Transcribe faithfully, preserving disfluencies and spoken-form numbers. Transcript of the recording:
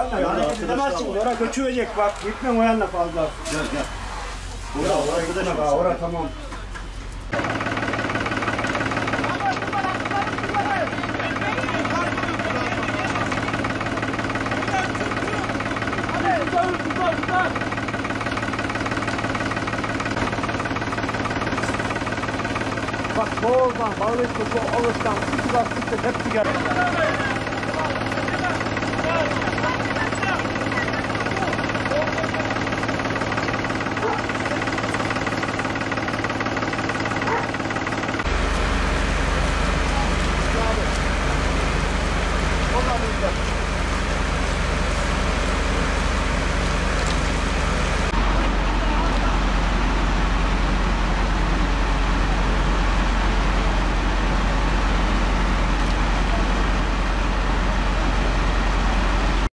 yanına. Yani gidemezsin. Oraya göçürecek bak. Gitmem o yanına fazla. Gel gel. Oraya oraya gitme. Oraya tamam. Bak soldan, bağlayıp da şu alıştan, şu lastikle hepsi geldi.